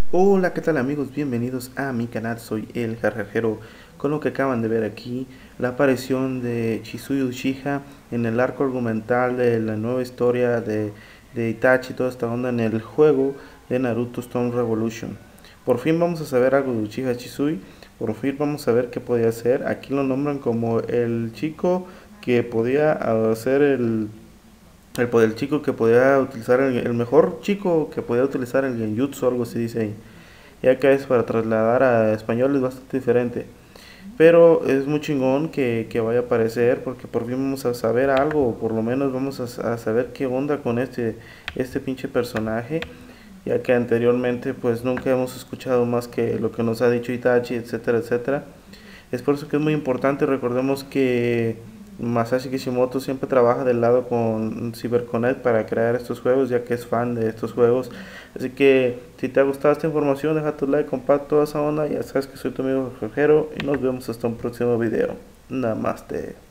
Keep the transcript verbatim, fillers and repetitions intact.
Hola, ¿qué tal amigos? Bienvenidos a mi canal, soy el Jarjajero. Con lo que acaban de ver aquí, la aparición de Chizuru Uchiha en el arco argumental de la nueva historia de, de Itachi, toda esta onda en el juego de Naruto Stone Revolution. Por fin vamos a saber algo de Uchiha Chizuru, por fin vamos a ver qué podía hacer. Aquí lo nombran como el chico que podía hacer el el, el chico que podía utilizar el, el mejor chico que podía utilizar el genjutsu o algo así dice ahí, ya que es para trasladar a español es bastante diferente. Pero es muy chingón que, que vaya a aparecer porque por fin vamos a saber algo, o por lo menos vamos a, a saber qué onda con este, este pinche personaje, ya que anteriormente pues nunca hemos escuchado más que lo que nos ha dicho Itachi, etcétera, etcétera. Es por eso que es muy importante, recordemos que Masashi Kishimoto siempre trabaja del lado con CyberConnect para crear estos juegos, ya que es fan de estos juegos. Así que si te ha gustado esta información, deja tu like, comparte toda esa onda. Ya sabes que soy tu amigo Jorgero y nos vemos hasta un próximo video. Namaste.